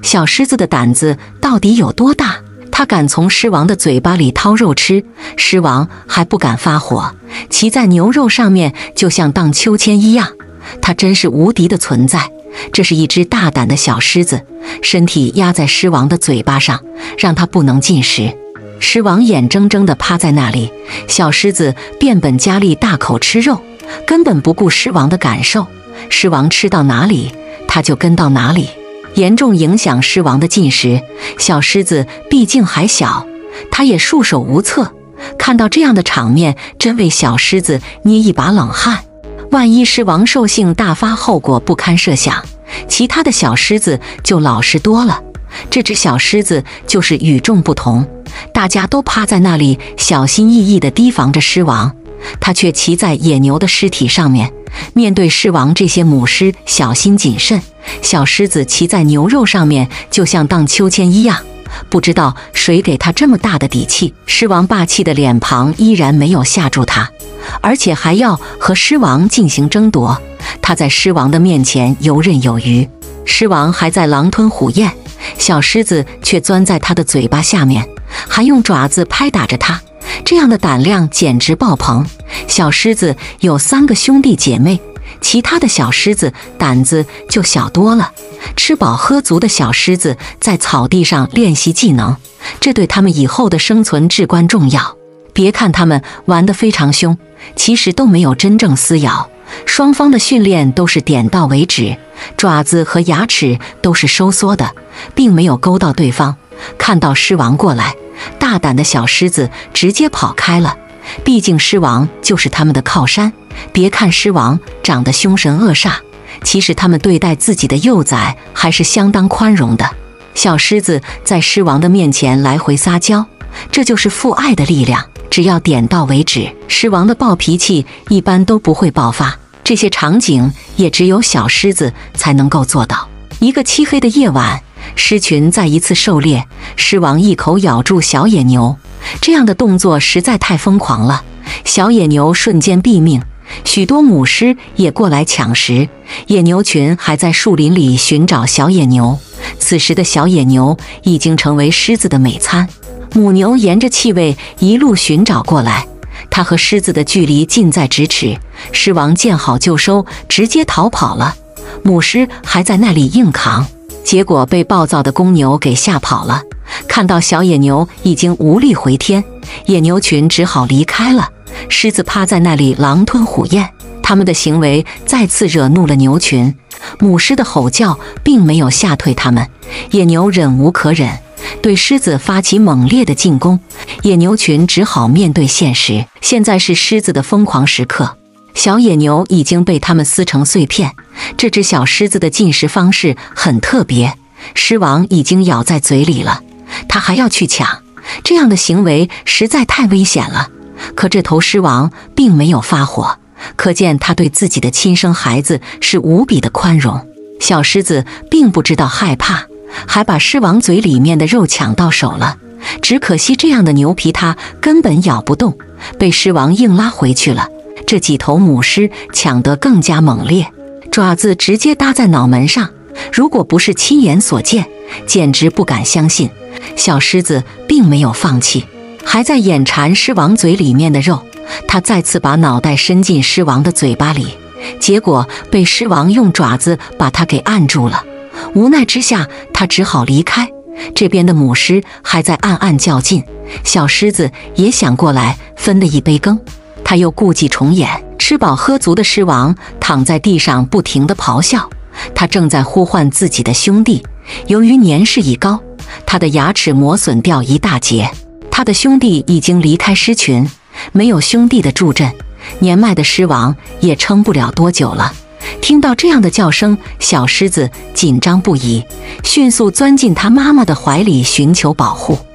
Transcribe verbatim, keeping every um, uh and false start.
小狮子的胆子到底有多大？它敢从狮王的嘴巴里掏肉吃，狮王还不敢发火，骑在牛肉上面就像荡秋千一样。它真是无敌的存在。这是一只大胆的小狮子，身体压在狮王的嘴巴上，让它不能进食。狮王眼睁睁地趴在那里，小狮子变本加厉大口吃肉，根本不顾狮王的感受。狮王吃到哪里，它就跟到哪里，严重影响狮王的进食。小狮子毕竟还小，它也束手无策。看到这样的场面，真为小狮子捏一把冷汗。万一狮王兽性大发，后果不堪设想，其他的小狮子就老实多了。这只小狮子就是与众不同，大家都趴在那里小心翼翼地提防着狮王，它却骑在野牛的尸体上面，面对狮王这些母狮小心谨慎。小狮子骑在牛肉上面就像荡秋千一样，不知道谁给他这么大的底气。狮王霸气的脸庞依然没有吓住他，而且还要和狮王进行争夺。他在狮王的面前游刃有余，狮王还在狼吞虎咽，小狮子却钻在他的嘴巴下面，还用爪子拍打着他。这样的胆量简直爆棚。小狮子有三个兄弟姐妹，其他的小狮子胆子就小多了。吃饱喝足的小狮子在草地上练习技能，这对他们以后的生存至关重要。别看他们玩得非常凶，其实都没有真正撕咬，双方的训练都是点到为止，爪子和牙齿都是收缩的，并没有勾到对方。看到狮王过来，大胆的小狮子直接跑开了，毕竟狮王就是他们的靠山。别看狮王长得凶神恶煞，其实他们对待自己的幼崽还是相当宽容的。小狮子在狮王的面前来回撒娇，这就是父爱的力量，只要点到为止。狮王的暴脾气一般都不会爆发，这些场景也只有小狮子才能够做到。一个漆黑的夜晚，狮群再一次狩猎，狮王一口咬住小野牛，这样的动作实在太疯狂了，小野牛瞬间毙命。许多母狮也过来抢食，野牛群还在树林里寻找小野牛。此时的小野牛已经成为狮子的美餐。母牛沿着气味一路寻找过来，它和狮子的距离近在咫尺。狮王见好就收，直接逃跑了。母狮还在那里硬扛，结果被暴躁的公牛给吓跑了。看到小野牛已经无力回天，野牛群只好离开了。狮子趴在那里狼吞虎咽，他们的行为再次惹怒了牛群。母狮的吼叫并没有吓退他们，野牛忍无可忍，对狮子发起猛烈的进攻。野牛群只好面对现实，现在是狮子的疯狂时刻。小野牛已经被他们撕成碎片。这只小狮子的进食方式很特别，狮王已经咬在嘴里了，它还要去抢，这样的行为实在太危险了。可这头狮王并没有发火，可见他对自己的亲生孩子是无比的宽容。小狮子并不知道害怕，还把狮王嘴里面的肉抢到手了。只可惜这样的牛皮它根本咬不动，被狮王硬拉回去了。这几头母狮抢得更加猛烈，爪子直接搭在脑门上，如果不是亲眼所见，简直不敢相信。小狮子并没有放弃，还在眼馋狮王嘴里面的肉，他再次把脑袋伸进狮王的嘴巴里，结果被狮王用爪子把他给按住了。无奈之下，他只好离开。这边的母狮还在暗暗较劲，小狮子也想过来分了一杯羹，他又故伎重演。吃饱喝足的狮王躺在地上不停地咆哮，他正在呼唤自己的兄弟。由于年事已高，他的牙齿磨损掉一大截，他的兄弟已经离开狮群，没有兄弟的助阵，年迈的狮王也撑不了多久了。听到这样的叫声，小狮子紧张不已，迅速钻进他妈妈的怀里寻求保护。